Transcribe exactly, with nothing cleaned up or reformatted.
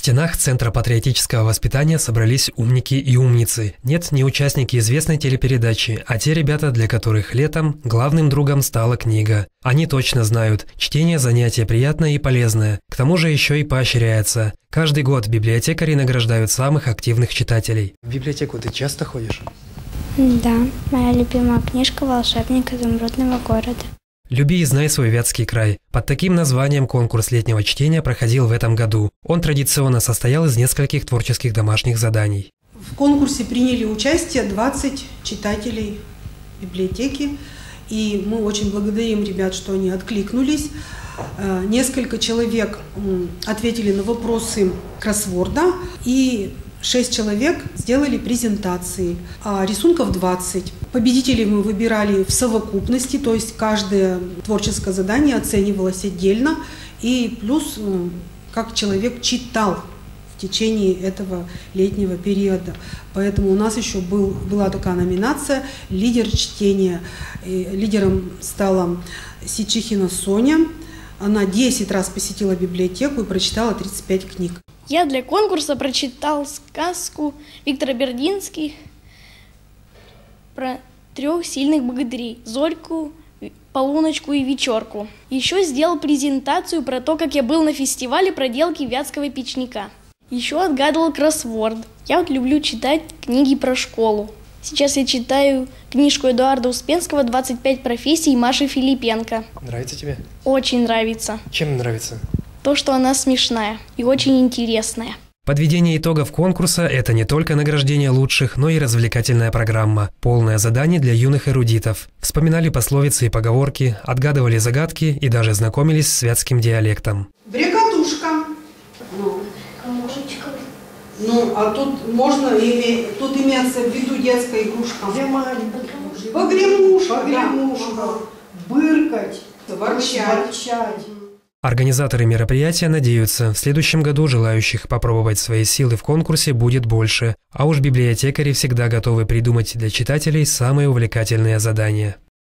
стенах Центра патриотического воспитания собрались умники и умницы. Нет, не участники известной телепередачи, а те ребята, для которых летом главным другом стала книга. Они точно знают, чтение – занятие приятное и полезное, к тому же еще и поощряется. Каждый год библиотекари награждают самых активных читателей. В библиотеку ты часто ходишь? Да, моя любимая книжка «Волшебник изумрудного города». «Люби и знай свой Вятский край». Под таким названием конкурс летнего чтения проходил в этом году. Он традиционно состоял из нескольких творческих домашних заданий. В конкурсе приняли участие двадцать читателей библиотеки. И мы очень благодарим ребят, что они откликнулись. Несколько человек ответили на вопросы кроссворда, и шесть человек сделали презентации. А рисунков двадцать. Победителей мы выбирали в совокупности, то есть каждое творческое задание оценивалось отдельно, и плюс как человек читал в течение этого летнего периода. Поэтому у нас еще был, была такая номинация «Лидер чтения». И лидером стала Сичихина Соня. Она десять раз посетила библиотеку и прочитала тридцать пять книг. Я для конкурса прочитал сказку Виктора Бердински про трех сильных богатырей – Зорьку, Полуночку и Вечерку. Еще сделал презентацию про то, как я был на фестивале проделки вятского печника. Еще отгадывал кроссворд. Я вот люблю читать книги про школу. Сейчас я читаю книжку Эдуарда Успенского «двадцать пять профессий» Маши Филипенко. Нравится тебе? Очень нравится. Чем нравится? То, что она смешная и очень интересная. Подведение итогов конкурса – это не только награждение лучших, но и развлекательная программа. Полное задание для юных эрудитов. Вспоминали пословицы и поговорки, отгадывали загадки и даже знакомились с вятским диалектом. Брекотушка. Ну, ну а тут можно иметь, тут имеется в виду детская игрушка. Погремушка. Погремушка. Быркать. Ворчать. Организаторы мероприятия надеются, в следующем году желающих попробовать свои силы в конкурсе будет больше, а уж библиотекари всегда готовы придумать для читателей самые увлекательные задания.